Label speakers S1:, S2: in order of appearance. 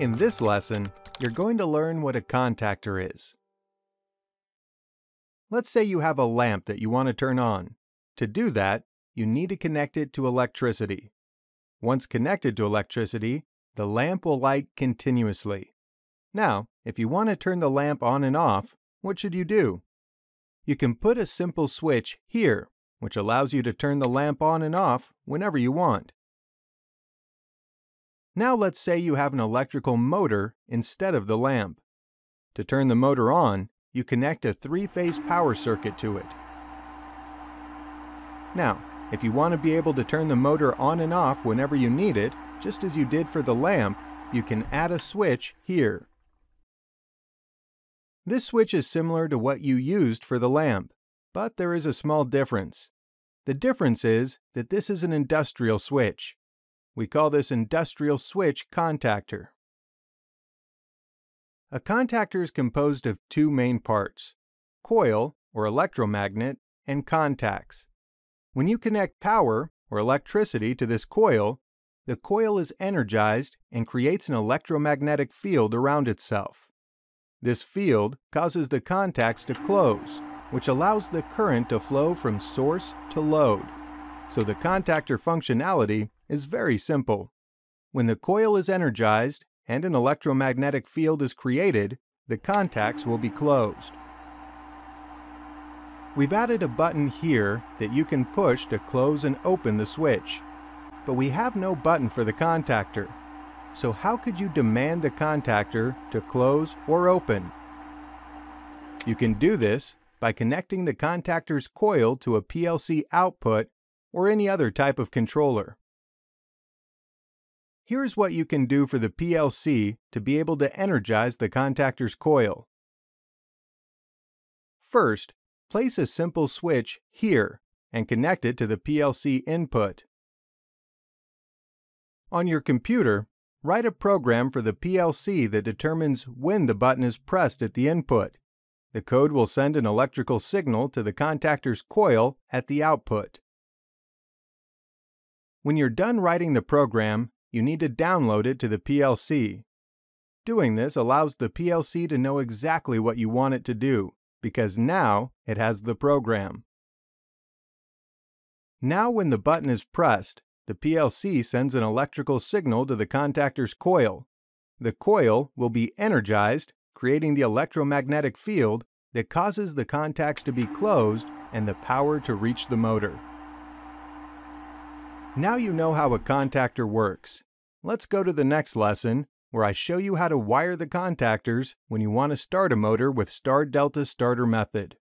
S1: In this lesson, you're going to learn what a contactor is. Let's say you have a lamp that you want to turn on. To do that, you need to connect it to electricity. Once connected to electricity, the lamp will light continuously. Now, if you want to turn the lamp on and off, what should you do? You can put a simple switch here, which allows you to turn the lamp on and off whenever you want. Now let's say you have an electrical motor instead of the lamp. To turn the motor on, you connect a three-phase power circuit to it. Now, if you want to be able to turn the motor on and off whenever you need it, just as you did for the lamp, you can add a switch here. This switch is similar to what you used for the lamp, but there is a small difference. The difference is that this is an industrial switch. We call this industrial switch contactor. A contactor is composed of two main parts: coil, or electromagnet, and contacts. When you connect power, or electricity, to this coil, the coil is energized and creates an electromagnetic field around itself. This field causes the contacts to close, which allows the current to flow from source to load. So the contactor functionality is very simple. When the coil is energized and an electromagnetic field is created, the contacts will be closed. We've added a button here that you can push to close and open the switch. But we have no button for the contactor. So how could you demand the contactor to close or open? You can do this by connecting the contactor's coil to a PLC output or any other type of controller. Here's what you can do for the PLC to be able to energize the contactor's coil. First, place a simple switch here and connect it to the PLC input. On your computer, write a program for the PLC that determines when the button is pressed at the input. The code will send an electrical signal to the contactor's coil at the output. When you're done writing the program, you need to download it to the PLC. Doing this allows the PLC to know exactly what you want it to do, because now it has the program. Now when the button is pressed, the PLC sends an electrical signal to the contactor's coil. The coil will be energized, creating the electromagnetic field that causes the contacts to be closed and the power to reach the motor. Now you know how a contactor works. Let's go to the next lesson, where I show you how to wire the contactors when you want to start a motor with star-delta starter method.